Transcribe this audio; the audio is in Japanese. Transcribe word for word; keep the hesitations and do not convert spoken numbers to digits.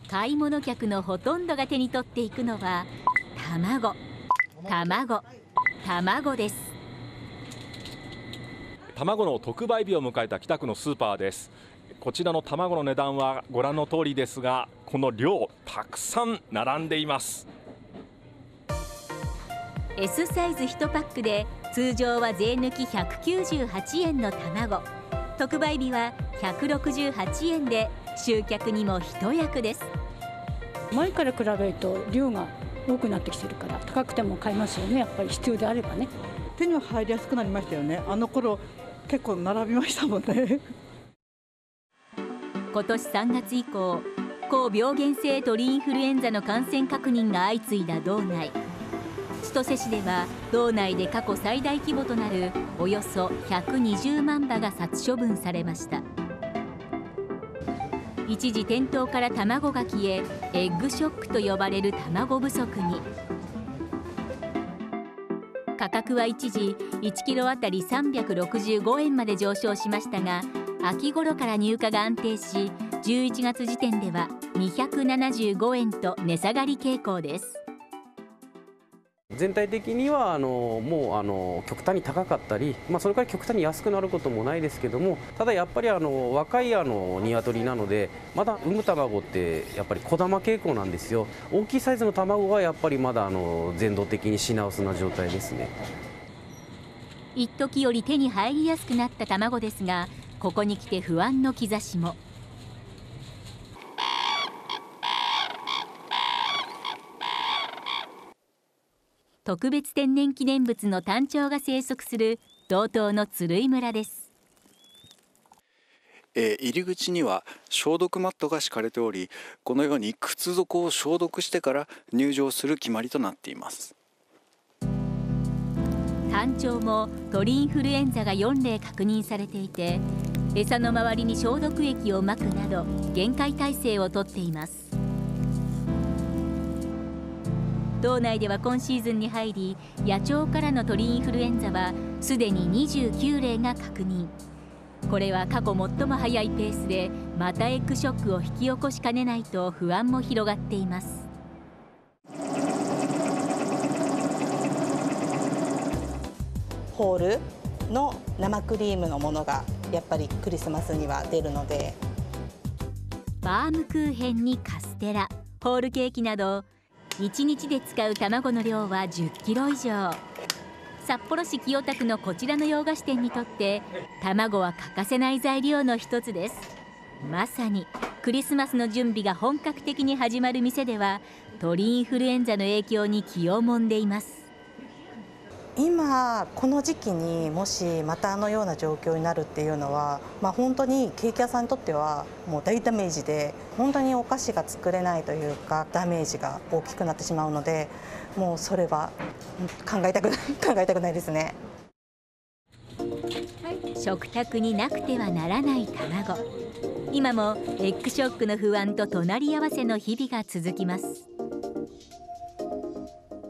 買い物客のほとんどが手に取っていくのは卵、卵、卵です。 卵の特売日を迎えた北区のスーパーです。こちらの卵の値段はご覧の通りですが、この量たくさん並んでいます。 S サイズいちパックで通常は税抜きひゃくきゅうじゅうはちえんの卵、特売日はひゃくろくじゅうはちえんで集客にも一役です。 前から比べると量が多くなってきてるから高くても買いますよね。やっぱり必要であればね。 手には入りやすくなりましたよね。あの頃結構並びましたもんね。 今年さんがつ以降、高病原性鳥インフルエンザの感染確認が相次いだ道内。千歳市では道内で過去最大規模となるおよそひゃくにじゅうまんばが殺処分されました。一時店頭から卵が消え、エッグショックと呼ばれる卵不足に。価格は一時いちキロあたりさんびゃくろくじゅうごえんまで上昇しましたが、秋頃から入荷が安定し、じゅういちがつ時点ではにひゃくななじゅうごえんと値下がり傾向です。 全体的にはあのもうあの極端に高かったり、まあ、それから極端に安くなることもないですけども、ただやっぱりあの若いあの鶏なので、まだ産む卵ってやっぱり小玉傾向なんですよ。大きいサイズの卵はやっぱりまだあの全土的に品薄な状態ですね。 一時より手に入りやすくなった卵ですが、ここに来て不安の兆しも。特別天然記念物のタンチョウが生息する道東の鶴居村です。 えー、入り口には消毒マットが敷かれており、このように靴底を消毒してから入場する決まりとなっています。 タンチョウも鳥インフルエンザがよんれい確認されていて、餌の周りに消毒液をまくなど厳戒態勢をとっています。道内では今シーズンに入り、野鳥からの鳥インフルエンザはすでににじゅうきゅうれいが確認。これは過去最も早いペースで、またエッグショックを引き起こしかねないと不安も広がっています。 ホールの生クリームのものがやっぱりクリスマスには出るので、 バームクーヘンにカステラ、ホールケーキなどいちにちで使う卵の量はじゅっキロ以上。札幌市清田区のこちらの洋菓子店にとって卵は欠かせない材料の一つです。まさにクリスマスの準備が本格的に始まる店では、鳥インフルエンザの影響に気をもんでいます。 今この時期にもしまたあのような状況になるっていうのは、まあ、本当にケーキ屋さんにとってはもう大ダメージで、本当にお菓子が作れないというかダメージが大きくなってしまうので、もうそれは考えたくない考えたくないですね。 食卓になくてはならない卵。今もエッグショックの不安と隣り合わせの日々が続きます。